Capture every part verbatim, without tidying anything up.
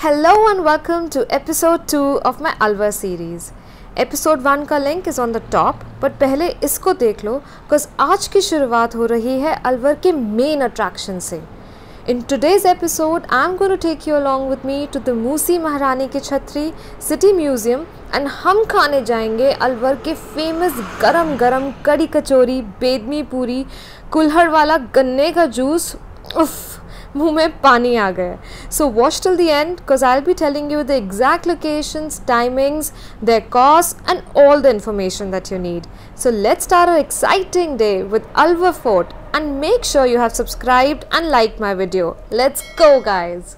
Hello and welcome to episode two of my Alvar series. Episode one का link is on the top, but पहले इसको देख लो because आज की शुरुआत हो रही है अलवर के main attraction से. In today's episode, I'm going to take you along with me to the Musi महारानी की छतरी City Museum and हम खाने जाएंगे अलवर के famous गरम गरम कड़ी कचौरी, बेदमी पूरी, कुल्हड़ वाला गन्ने का जूस. उफ, मुँह में पानी आ गया. So watch till the end because I'll be telling you the exact locations, timings, their costs and all the information that you need. So let's start our exciting day with Alvar Fort and make sure you have subscribed and liked my video. Let's go guys!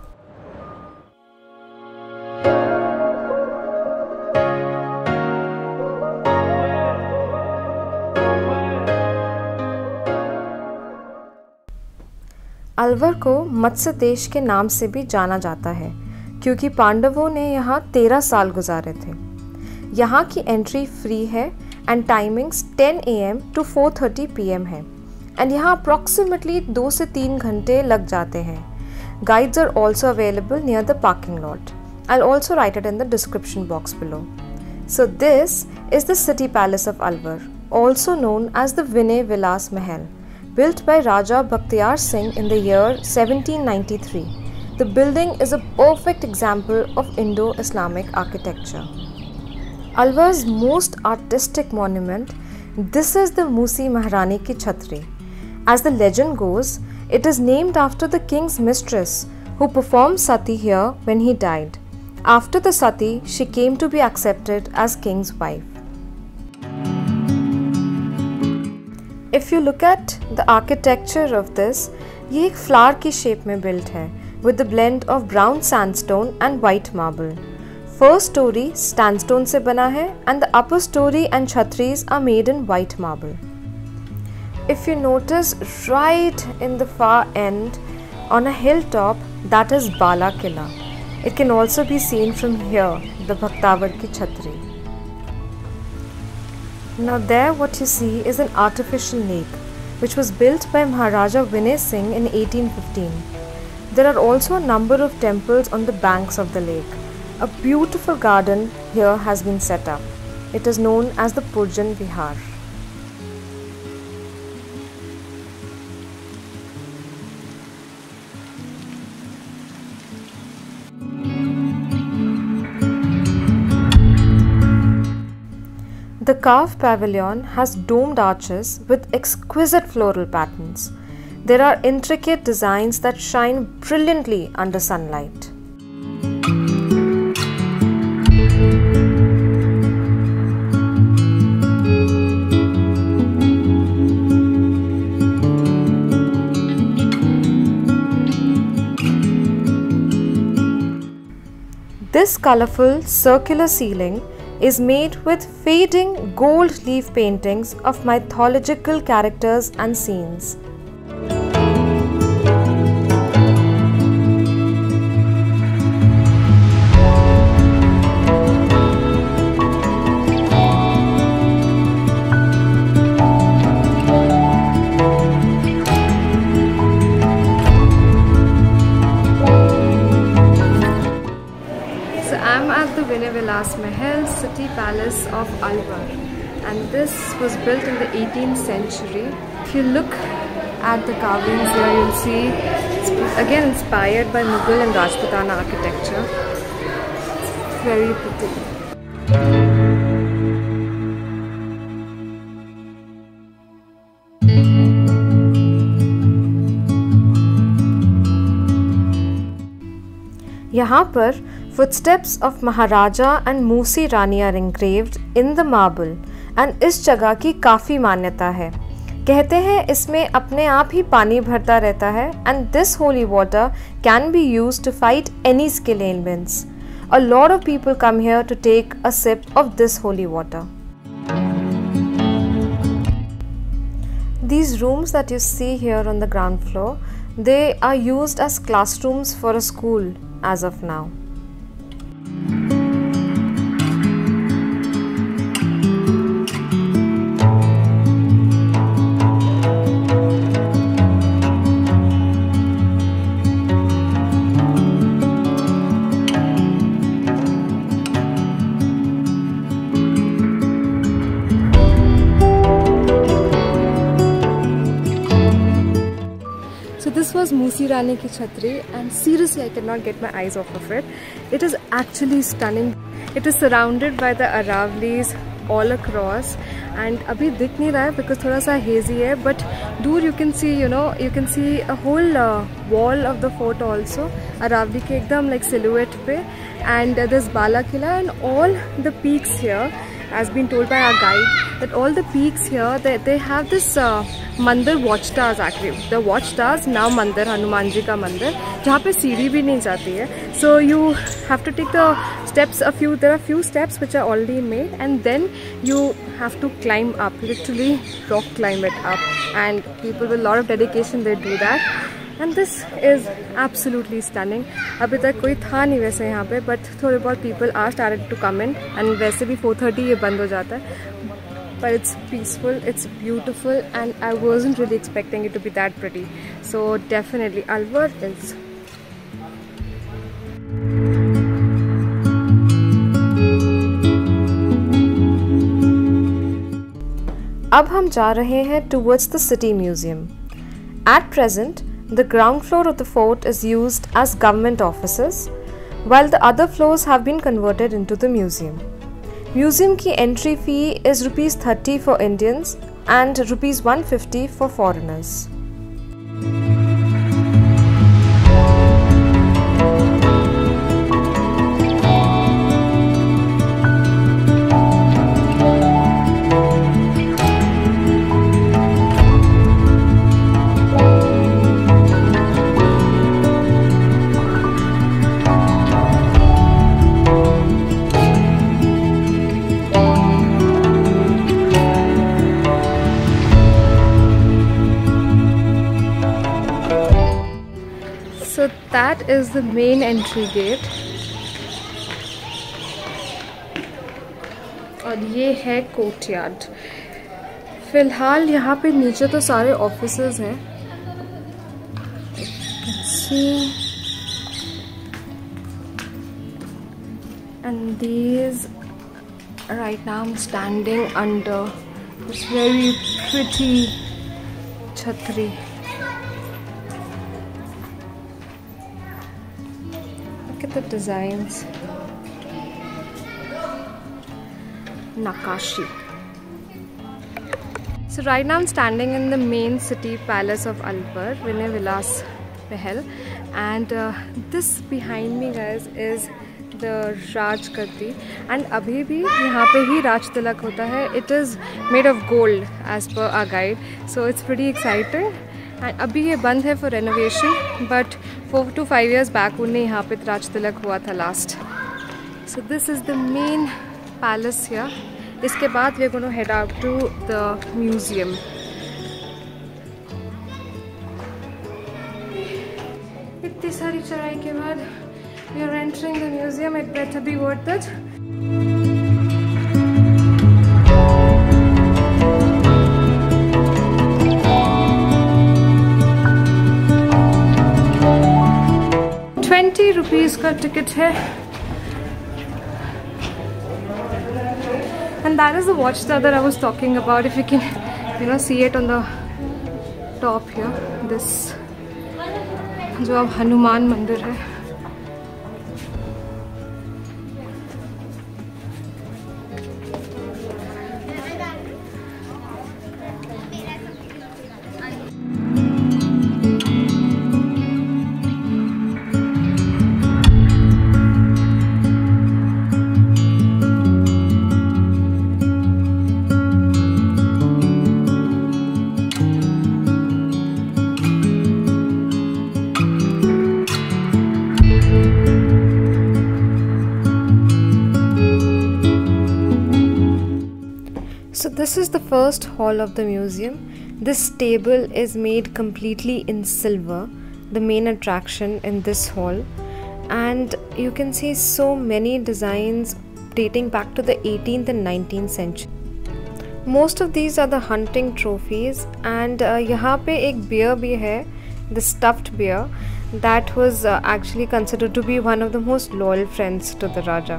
Alwar को मत्स्य देश के नाम से भी जाना जाता है क्योंकि पांडवों ने यहाँ तेरह साल गुजारे थे. यहाँ की एंट्री फ्री है and timings ten A M to four thirty P M है एंड यहाँ अप्रॉक्सीमेटली दो से तीन घंटे लग जाते हैं. Guides are also available near the parking lot. I will also write it in the description box below. So this is the city palace of Alwar, also known as the Vinay Vilas Mahal, built by Raja Bakhtiyar Singh in the year seventeen ninety-three. The building is a perfect example of Indo-Islamic architecture. Alvar's most artistic monument, this is the Moosi Maharani ki Chhatri. As the legend goes, it is named after the king's mistress who performed sati here when he died. After the sati, she came to be accepted as king's wife. If you look at the architecture of this, ये एक flower की shape में built है with the blend of brown sandstone and white marble. First story sandstone से बना है and the upper story and chhatris are made in white marble. If you notice right in the far end on a hilltop, that is Bala Killa. It can also be seen from here, the Bhaktawar ki Chhatri. Now there what you see is an artificial lake which was built by Maharaja Vinay Singh in eighteen fifteen. There are also a number of temples on the banks of the lake. A beautiful garden here has been set up. It is known as the Purjan Vihar. The carved pavilion has domed arches with exquisite floral patterns. There are intricate designs that shine brilliantly under sunlight. This colorful circular ceiling is made with fading gold leaf paintings of mythological characters and scenes. I'm at the Vinay Vilas Mahal, City Palace of Alvar, and this was built in the eighteenth century. If you look at the carvings here, you'll see it's again inspired by Mughal and Rajputana architecture. It's very pretty. यहाँ पर footsteps of Maharaja and Moosi Rani are engraved in the marble and इस जगह की काफ़ी मान्यता है. कहते हैं इसमें अपने आप ही पानी भरता रहता है and this holy water can be used to fight any skill ailments. A lot of people come here to take a sip of this holy water. These rooms that you see here on the ground floor, they are used as classrooms for a school as of now. Musi Rani ki chhatri, and seriously I cannot get my eyes off of it. It is actually stunning. It is surrounded by the Aravlis all across, and abhi dikh nahi raha hai because thoda sa hazy hai, but dur you can see, you know, you can see a whole uh, wall of the fort also, Aravali ke ekdam like silhouette pe, and uh, there's Bala Killa, and all the peaks here, as been told by our guide, that all the peaks here, they, they have this uh, mandir watchtowers actually. The watchtowers now mandir, Hanuman ji ka mandir, jahan pe seedhi bhi nahi jati hai. So you have to take the steps, a few, there are few steps which are already made, and then you have to climb up, literally rock climb it up, and people with a lot of dedication, they do that. And this is absolutely stunning. अभी तक कोई था नहीं वैसे यहाँ पे, but थोड़े बहुत people are started to come in, and वैसे भी four thirty ये बंद हो जाता है. But it's peaceful, it's beautiful, and I wasn't really expecting it to be that pretty. So definitely Alvar is. अब हम जा रहे हैं towards the city museum. At present, the ground floor of the fort is used as government offices, while the other floors have been converted into the museum. Museum ki entry fee is rupees thirty for Indians and rupees one fifty for foreigners. So that is the main entry gate, और ये है courtyard. फिलहाल यहाँ पे नीचे तो सारे offices हैं. See, and these, right now I'm standing under this very pretty chhatri. Look at the designs. Nakashi. So right now I'm standing in the main city palace of Alvar, Vinay Vilas Mahal, and uh, this behind me, guys, is the Raj Gaddi, and abhi bhi yahan pe hi Raj Tilak hota hai. It is made of gold as per our guide, so it's pretty exciting. And abhi ye band hai for renovation, but four to five years back unne yahan pe Raj Tilak hua tha last. So this is the main palace here. Iske baad we are going to head out to the museum. Itni sari charai ke baad we are entering the museum. It better be worth it. Twenty rupees ka ticket hai. And that is the watchtower that I was talking about. If you can, you know, see it on the top here. This, जो अब हनुमान मंदिर है. So this is the first hall of the museum. This table is made completely in silver, the main attraction in this hall, and you can see so many designs dating back to the eighteenth and nineteenth century. Most of these are the hunting trophies, and uh, यहाँ पे एक bear भी है, the stuffed bear, that was uh, actually considered to be one of the most loyal friends to the Raja.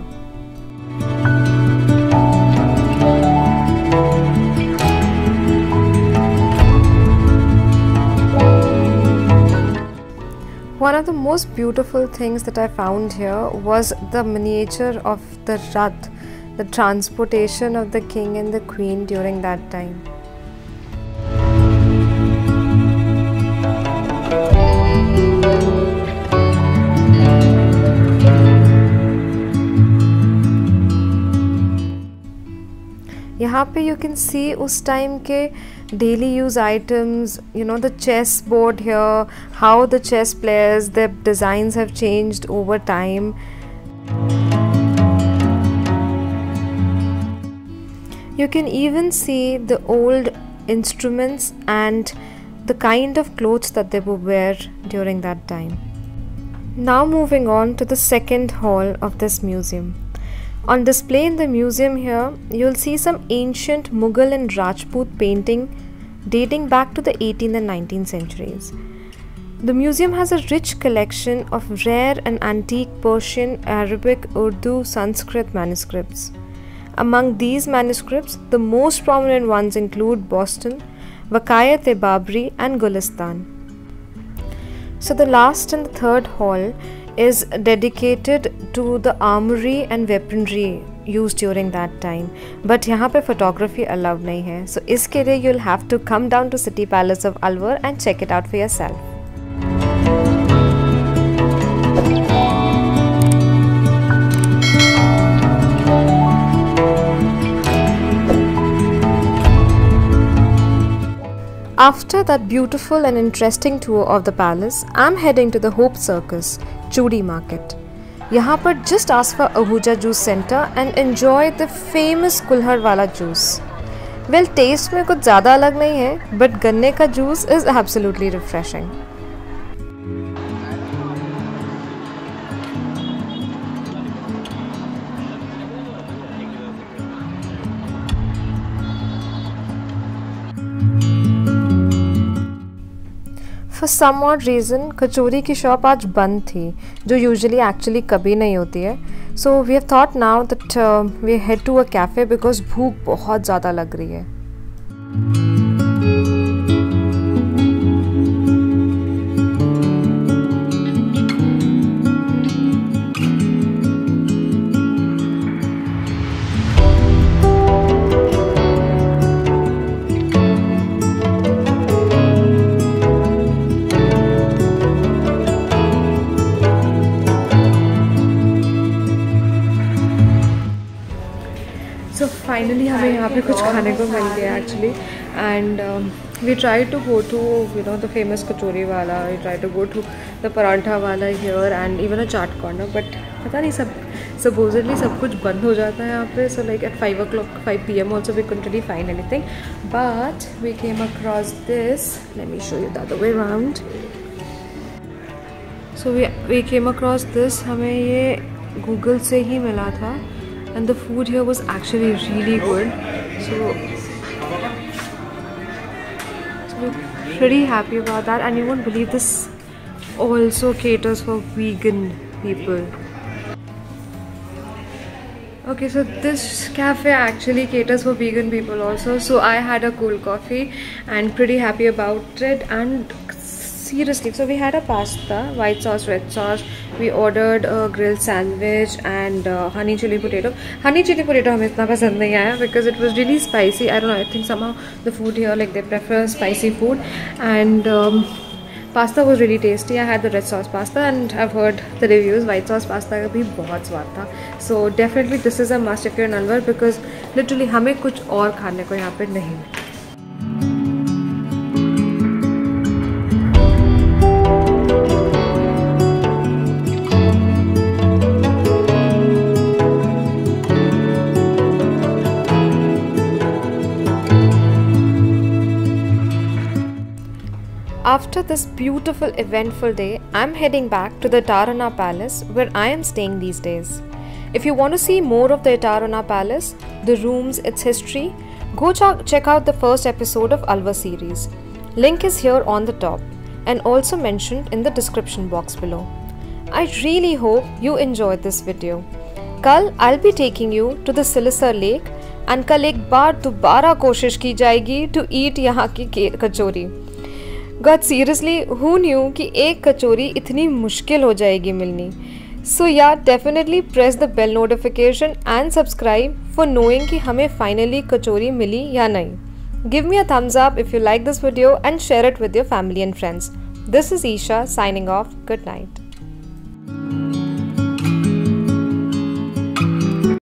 One of the most beautiful things that I found here was the miniature of the Rath, the transportation of the king and the queen during that time. यहाँ पे you can see उस time के daily use items, you know, the chess board here, how the chess players, their designs have changed over time. You can even see the old instruments and the kind of clothes that they would wear during that time. Now moving on to the second hall of this museum. On display in the museum here, you'll see some ancient Mughal and Rajput painting dating back to the eighteenth and nineteenth centuries. The museum has a rich collection of rare and antique Persian, Arabic, Urdu, Sanskrit manuscripts. Among these manuscripts, the most prominent ones include Boston, Vakayat-e-Babri and Gulistan. So the last and the third hall is dedicated to the armory and weaponry used during that time, but यहाँ पे photography allowed नहीं है, so इसके लिए you'll have to come down to City Palace of Alwar and check it out for yourself. After that beautiful and interesting tour of the palace, I'm heading to the Hope Circus, Chudi Market. यहाँ पर just ask for Ahuja Juice Center and enjoy the famous Kulhar wala juice. Well, taste में कुछ ज़्यादा अलग नहीं है, but गन्ने का juice is absolutely refreshing. For some odd reason, कचौरी की शॉप आज बंद थी, जो usually actually कभी नहीं होती है. So we have thought now that uh, we head to a cafe because भूख बहुत ज़्यादा लग रही है. So finally हमें यहाँ पे कुछ खाने को मिल गया actually, and um, we tried to go to, you know, the famous kachori wala, we tried to go to the parantha wala here and even a chaat corner, but पता नहीं सब supposedly सब कुछ बंद हो जाता है यहाँ पे. So like at five o'clock, five p m also we couldn't really find anything, but we came across this. Let me show you the other way around. So we we came across this. हमें ये Google से ही मिला था. And the food here was actually really good, so, so we're pretty happy about that. And you won't believe this also caters for vegan people. Okay, so this cafe actually caters for vegan people also. So I had a cool coffee and pretty happy about it. And seriously, so we had a pasta, white sauce, red sauce. We ordered a grilled sandwich and uh, honey chili potato. Honey chili potato हमें इतना पसंद नहीं आया because it was really spicy. I don't know, I think somehow the food here, like they prefer spicy food. And um, pasta was really tasty. I had the red sauce pasta and I've heard the reviews. White sauce pasta का भी बहुत स्वाद था. So definitely this is a must if you're in Alwar because literally हमें कुछ और खाने को यहाँ पे नहीं मिला. After this beautiful eventful day, I'm heading back to the Etarana Palace where I am staying these days. If you want to see more of the Etarana Palace, the rooms, its history, go ch- check out the first episode of Alwar series. Link is here on the top and also mentioned in the description box below. I really hope you enjoyed this video. Kal I'll be taking you to the Silisar Lake and कल एक बार दोबारा कोशिश की जाएगी to eat यहाँ की kachori. God seriously who knew कि एक कचौरी इतनी मुश्किल हो जाएगी मिलनी. So yeah definitely press the bell notification and subscribe for knowing कि हमें फाइनली कचौरी मिली या नहीं. Give me a thumbs up if you like this video and share it with your family and friends. This is Isha signing off. Good night.